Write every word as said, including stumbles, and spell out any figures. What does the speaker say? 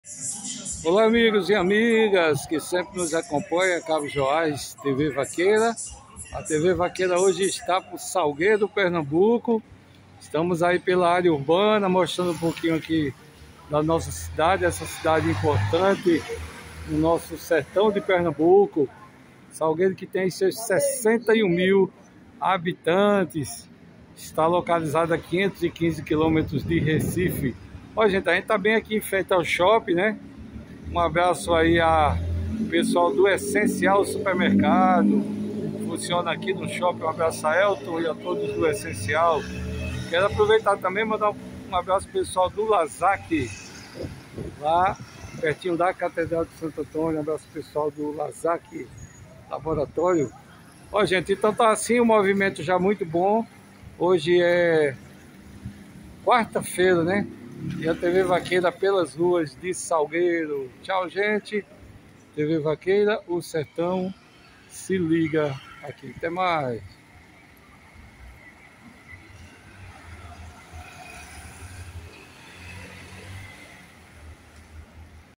Olá, amigos e amigas que sempre nos acompanham, Cabo Joás, T V Vaqueira. A T V Vaqueira hoje está por Salgueiro, Pernambuco. Estamos aí pela área urbana, mostrando um pouquinho aqui da nossa cidade, essa cidade importante no nosso sertão de Pernambuco. Salgueiro, que tem seus sessenta e um mil habitantes, está localizado a quinhentos e quinze quilômetros de Recife. Ó, gente, a gente está bem aqui em frente ao shopping, né? Um abraço aí ao pessoal do Essencial Supermercado, funciona aqui no shopping. Um abraço a Elton e a todos do Essencial. Quero aproveitar também e mandar um abraço pro pessoal do Lazac, lá pertinho da Catedral de Santo Antônio. Um abraço pro pessoal do Lazac Laboratório. Ó, gente, então tá assim, o movimento já muito bom. Hoje é quarta-feira, né? E a T V Vaqueira pelas ruas de Salgueiro. Tchau, gente. T V Vaqueira, o sertão se liga aqui. Até mais.